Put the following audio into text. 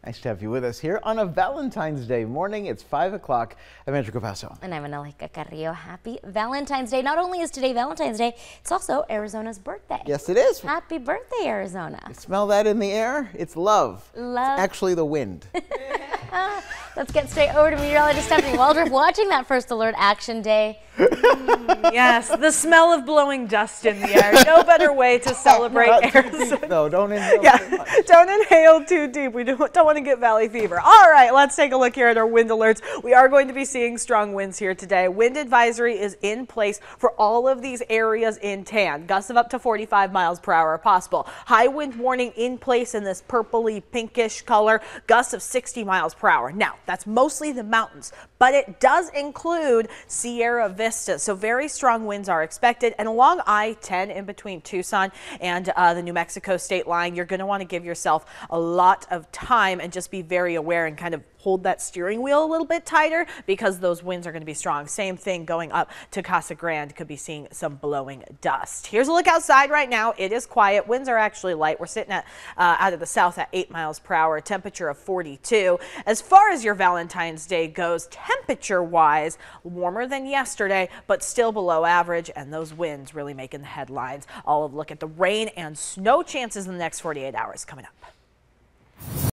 Nice to have you with us here on a Valentine's Day morning. It's 5 o'clock. I'm Andrew Capasso. And I'm Anelika Carrillo. Happy Valentine's Day. Not only is today Valentine's Day, it's also Arizona's birthday. Yes, it is. Happy birthday, Arizona. You smell that in the air? It's love. Love. It's actually the wind. Let's get straight over to meteorologist Stephanie Waldrop watching that First Alert Action Day. Yes, the smell of blowing dust in the air. No better way to celebrate Arizona. No, don't inhale too much. Don't inhale too deep. We don't want to get valley fever. All right, let's take a look here at our wind alerts. We are going to be seeing strong winds here today. Wind advisory is in place for all of these areas in tan. Gusts of up to 45 miles per hour are possible. High wind warning in place in this purpley pinkish color. Gusts of 60 miles per hour. Now, that's mostly the mountains, but it does include Sierra Vista. So very strong winds are expected. And along I-10 in between Tucson and the New Mexico state line, you're going to want to give yourself a lot of time and just be very aware and kind of hold that steering wheel a little bit tighter because those winds are going to be strong. Same thing going up to Casa Grande. Could be seeing some blowing dust. Here's a look outside right now. It is quiet. Winds are actually light. We're sitting at out of the south at 8 miles per hour, temperature of 42. As far as your Valentine's Day goes, temperature wise, warmer than yesterday, but still below average, and those winds really making the headlines. I'll look at the rain and snow chances in the next 48 hours coming up.